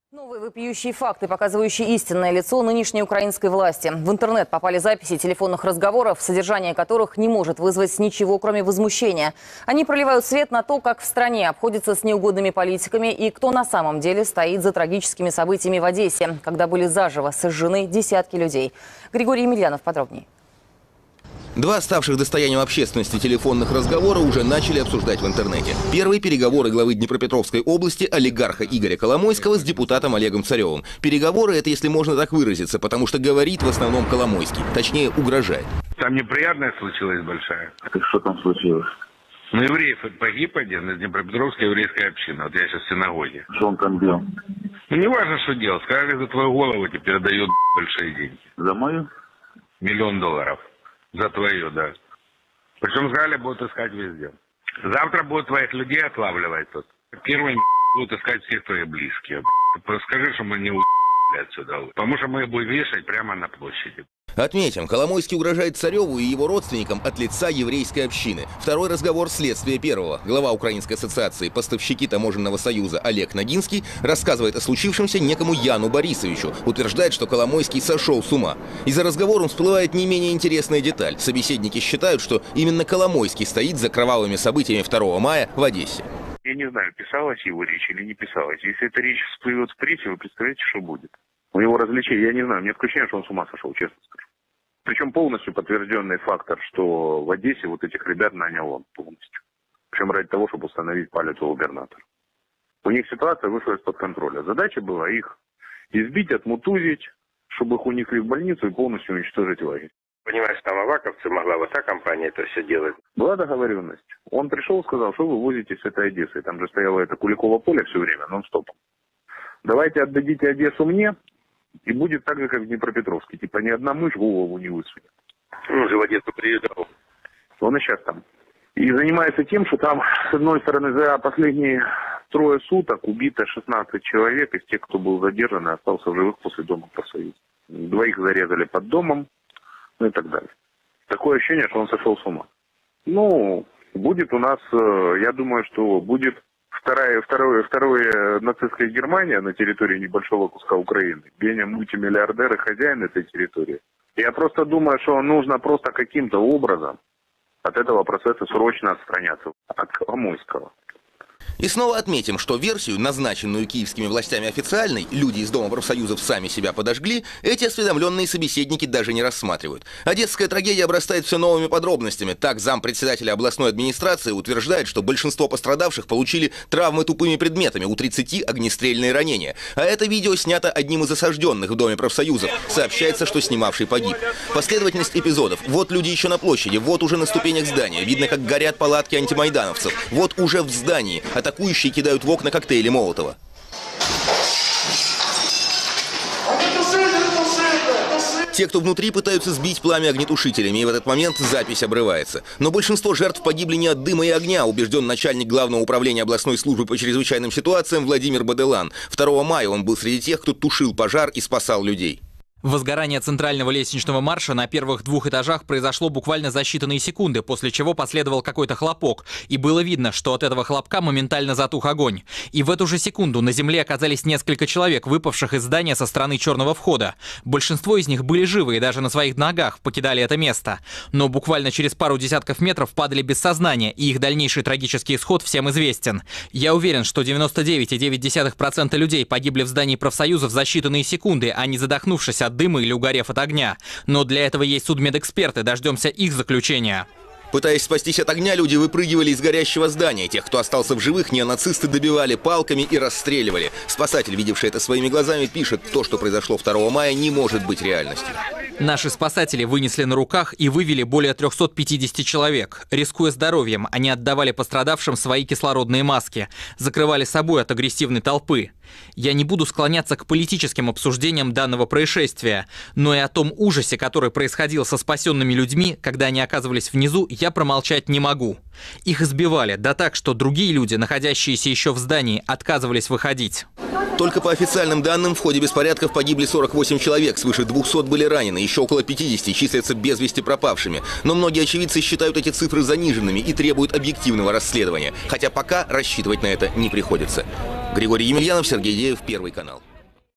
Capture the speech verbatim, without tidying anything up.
Новые вопиющие факты, показывающие истинное лицо нынешней украинской власти. В интернет попали записи телефонных разговоров, содержание которых не может вызвать ничего, кроме возмущения. Они проливают свет на то, как в стране обходятся с неугодными политиками и кто на самом деле стоит за трагическими событиями в Одессе, когда были заживо сожжены десятки людей. Григорий Емельянов подробнее. Два ставших достоянием общественности телефонных разговора уже начали обсуждать в интернете. Первые переговоры главы Днепропетровской области олигарха Игоря Коломойского с депутатом Олегом Царевым. Переговоры — это, если можно так выразиться, потому что говорит в основном Коломойский, точнее угрожает. Там неприятность случилась большая. Так что там случилось? Ну, евреев погиб один из Днепропетровской еврейской общины. Вот я сейчас в синагоге. Что он там делал? Ну, не важно, что делал. Сказали, за твою голову теперь дают большие деньги. За мою? Миллион долларов. За твою, да. Причем сказали, будут искать везде. Завтра будут твоих людей отлавливать тут. Первыми будут искать всех твои близкие. Ты просто скажи, что мы не у***ли отсюда. Потому что мы их будем вешать прямо на площади. Отметим, Коломойский угрожает Цареву и его родственникам от лица еврейской общины. Второй разговор следствия первого. Глава Украинской ассоциации «Поставщики таможенного союза» Олег Ногинский рассказывает о случившемся некому Яну Борисовичу. Утверждает, что Коломойский сошел с ума. И за разговором всплывает не менее интересная деталь. Собеседники считают, что именно Коломойский стоит за кровавыми событиями второго мая в Одессе. Я не знаю, писалась его речь или не писалась. Если эта речь всплывет в прессе, вы представляете, что будет? У него развлечения, я не знаю, мне ощущение, что он с ума сошел, честно скажу. Причем полностью подтвержденный фактор, что в Одессе вот этих ребят нанял он полностью. Причем ради того, чтобы установить палец у губернатора. У них ситуация вышла из-под контроля. Задача была их избить, отмутузить, чтобы их унесли в больницу и полностью уничтожить лагерь. Понимаешь, там аваковцы, могла вот та компания это все делать. Была договоренность. Он пришел, сказал, что вы возите с этой Одессы. Там же стояло это Куликово поле все время, нон-стопом. Давайте отдадите Одессу мне. И будет так же, как в Днепропетровске. Типа ни одна мышь голову не высунет. Ну, же в Одессу приезжал. Он и сейчас там. И занимается тем, что там, с одной стороны, за последние трое суток убито шестнадцать человек из тех, кто был задержан и остался в живых после дома профсоюза. Двоих зарезали под домом, ну и так далее. Такое ощущение, что он сошел с ума. Ну, будет у нас, я думаю, что будет... Вторая, второе, второе нацистская Германия на территории небольшого куска Украины. Беня мультимиллиардер и хозяин этой территории. Я просто думаю, что нужно просто каким-то образом от этого процесса срочно отстраняться. От Коломойского. И снова отметим, что версию, назначенную киевскими властями официальной, люди из Дома профсоюзов сами себя подожгли, эти осведомленные собеседники даже не рассматривают. Одесская трагедия обрастает все новыми подробностями. Так, зампредседателя областной администрации утверждает, что большинство пострадавших получили травмы тупыми предметами, у тридцати огнестрельные ранения. А это видео снято одним из осажденных в Доме профсоюзов. Сообщается, что снимавший погиб. Последовательность эпизодов. Вот люди еще на площади, вот уже на ступенях здания. Видно, как горят палатки антимайдановцев. Вот уже в здании. Атакующие кидают в окна коктейли Молотова. Те, кто внутри, пытаются сбить пламя огнетушителями, и в этот момент запись обрывается. Но большинство жертв погибли не от дыма и огня, убежден начальник Главного управления областной службы по чрезвычайным ситуациям Владимир Баделан. второго мая он был среди тех, кто тушил пожар и спасал людей. Возгорание центрального лестничного марша на первых двух этажах произошло буквально за считанные секунды, после чего последовал какой-то хлопок. И было видно, что от этого хлопка моментально затух огонь. И в эту же секунду на земле оказались несколько человек, выпавших из здания со стороны черного входа. Большинство из них были живы и даже на своих ногах покидали это место. Но буквально через пару десятков метров падали без сознания, и их дальнейший трагический исход всем известен. Я уверен, что девяносто девять целых девять десятых процента людей погибли в здании профсоюзов за считанные секунды, а не задохнувшись от дыма или угорев от огня. Но для этого есть судмедэксперты, дождемся их заключения. Пытаясь спастись от огня, люди выпрыгивали из горящего здания. Тех, кто остался в живых, неонацисты добивали палками и расстреливали. Спасатель, видевший это своими глазами, пишет: то, что произошло второго мая, не может быть реальностью. Наши спасатели вынесли на руках и вывели более трёхсот пятидесяти человек. Рискуя здоровьем, они отдавали пострадавшим свои кислородные маски, закрывали собой от агрессивной толпы. Я не буду склоняться к политическим обсуждениям данного происшествия, но и о том ужасе, который происходил со спасенными людьми, когда они оказывались внизу, я промолчать не могу. Их избивали, да так, что другие люди, находящиеся еще в здании, отказывались выходить. Только по официальным данным, в ходе беспорядков погибли сорок восемь человек, свыше двухсот были ранены, еще около пятидесяти числятся без вести пропавшими. Но многие очевидцы считают эти цифры заниженными и требуют объективного расследования, хотя пока рассчитывать на это не приходится. Григорий Емельянов, Сергей Деев, Первый канал.